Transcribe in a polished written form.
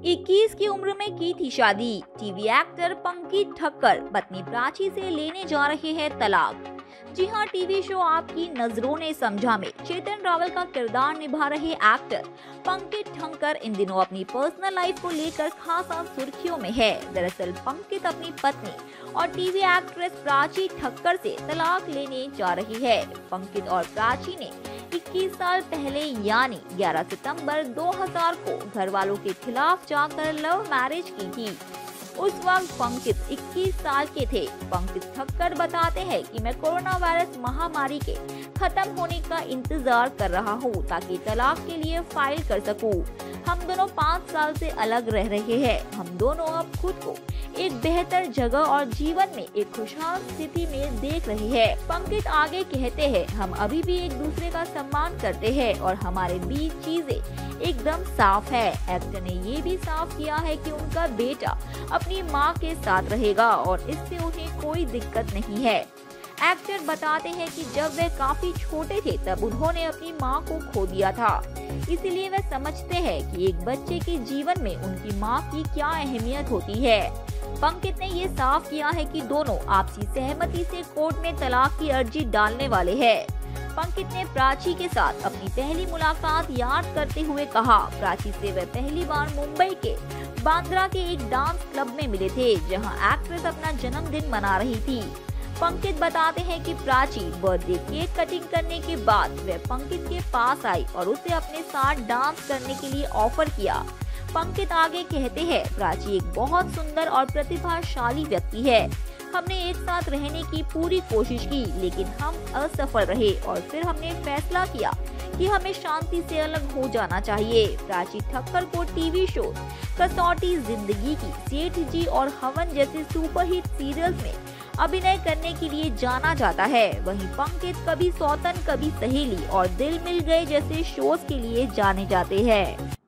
21 की उम्र में की थी शादी। टीवी एक्टर पंकज ठक्कर पत्नी प्राची से लेने जा रहे हैं तलाक। जी हाँ, टीवी शो आपकी नजरों ने समझा में चेतन रावल का किरदार निभा रहे एक्टर पंकज ठक्कर इन दिनों अपनी पर्सनल लाइफ को लेकर खासा सुर्खियों में है। दरअसल पंकज अपनी पत्नी और टीवी एक्ट्रेस प्राची ठक्कर से तलाक लेने जा रही है। पंकज और प्राची ने 21 साल पहले यानी 11 सितंबर 2000 को घर वालों के खिलाफ जाकर लव मैरिज की थी। उस वक्त पंकज 21 साल के थे। पंकज ठक्कर बताते हैं कि मैं कोरोना वायरस महामारी के खत्म होने का इंतजार कर रहा हूँ ताकि तलाक के लिए फाइल कर सकूँ। हम दोनों 5 साल से अलग रह रहे हैं। हम दोनों अब खुद को एक बेहतर जगह और जीवन में एक खुशहाल स्थिति में देख रहे हैं। पंकज आगे कहते हैं, हम अभी भी एक दूसरे का सम्मान करते हैं और हमारे बीच चीजें एकदम साफ है। एक्टर ने ये भी साफ किया है कि उनका बेटा अपनी मां के साथ रहेगा और इससे उन्हें कोई दिक्कत नहीं है। एक्टर बताते हैं कि जब वे काफी छोटे थे तब उन्होंने अपनी मां को खो दिया था, इसीलिए वे समझते हैं कि एक बच्चे के जीवन में उनकी मां की क्या अहमियत होती है। पंकज ने ये साफ किया है कि दोनों आपसी सहमति से कोर्ट में तलाक की अर्जी डालने वाले हैं। पंकज ने प्राची के साथ अपनी पहली मुलाकात याद करते हुए कहा, प्राची से वे पहली बार मुंबई के बांद्रा के एक डांस क्लब में मिले थे जहां एक्ट्रेस अपना जन्मदिन मना रही थी। पंकज बताते हैं कि प्राची बर्थडे केक कटिंग करने के बाद वे पंकज के पास आई और उसे अपने साथ डांस करने के लिए ऑफर किया। पंकज आगे कहते हैं, प्राची एक बहुत सुंदर और प्रतिभाशाली व्यक्ति है। हमने एक साथ रहने की पूरी कोशिश की लेकिन हम असफल रहे और फिर हमने फैसला किया कि हमें शांति से अलग हो जाना चाहिए। प्राची ठक्कर को टीवी शो कसौटी जिंदगी की, सेठ जी और हवन जैसे सुपरहिट सीरियल्स में अभिनय करने के लिए जाना जाता है। वहीं पंकज कभी सौतन कभी सहेली और दिल मिल गए जैसे शोज के लिए जाने जाते हैं।